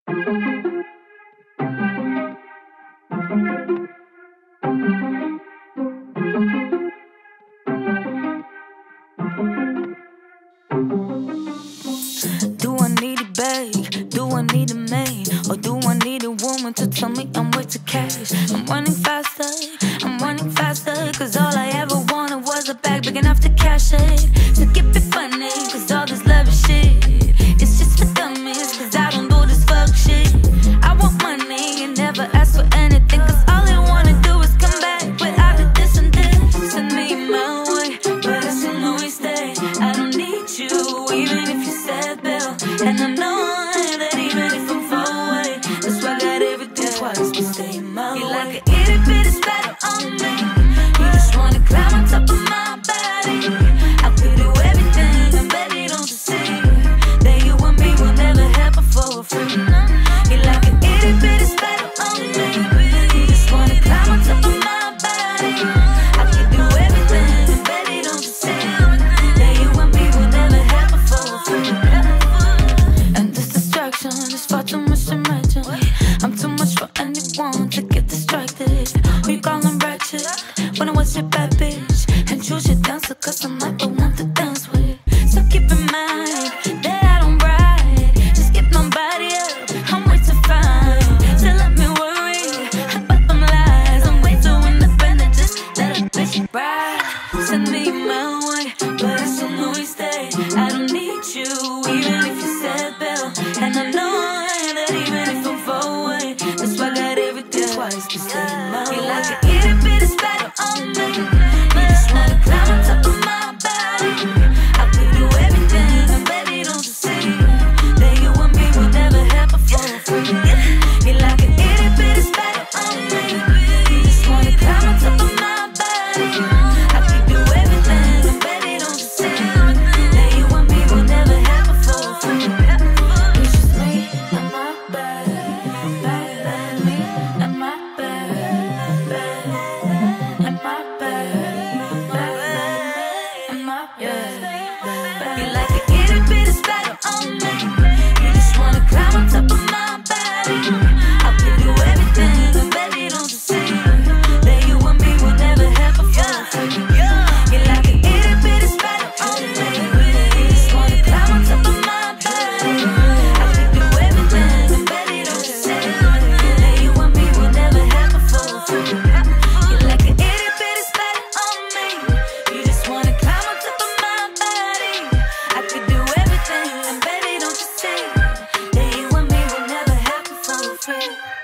Do I need a bag? Do I need a maid? Or do I need a woman to tell me I'm way too cash? I'm running faster, cause all I ever wanted was a bag big enough to cash it. So keep it funny, cause all this love shit, it's just for dummies, cause I don't do this fuck shit. I want money and never ask for anything, cause all I wanna do is come back without the this and this. Send me my way, but it's a no stay. I don't need you, even if you said Bill. And I know that even if I'm far away, that's why I got everything twice, but stay my way. You like an itty bitty spider on me. You just wanna climb on top of my body. I could do everything, and baby, don't you see that you and me will never happen for free. You like an itty bitty spider on me. You just wanna climb on top of my body. I could do everything, and baby, don't you see that you and me will never happen for free. And this distraction is far too much to imagine. I'm too much for anyone to get distracted. Who you calling ratchet? When I was your bad bitch, and choose your dancer, cause I'm not the one to dance with. So keep in mind that I don't ride, just get my body up, I'm way too fine. So let me worry about them lies. I'm way too independent, just let a bitch ride. Send me my way, but it's a no stay. I don't need you, even if you said Bill. And I know that even if I'm far away, that's why I got everything twice, but stay my way. You like an itty bitty spider on me. You just wanna climb on top of my body. I could do everything, and baby, don't you see that you and me will never happen for free. You like an itty bitty spider on me. You just wanna climb on top of my body. I could do everything, and baby, don't you see that you and me will never happen for free. It's just me and my bad, me and my bad, and my bad, and my bad. You like an itty bitty spider on me. You just wanna climb on top of my body. I could do everything, and baby, don't you see that you and me will never happen for free. You like an itty bitty spider on me. You just wanna climb on top of my body. I could do everything, and baby, don't you see that you and me will never happen for free. You like an itty bitty spider on me. You just wanna climb on top of my body. I could do everything, and baby, don't you see that you and me will never happen for free.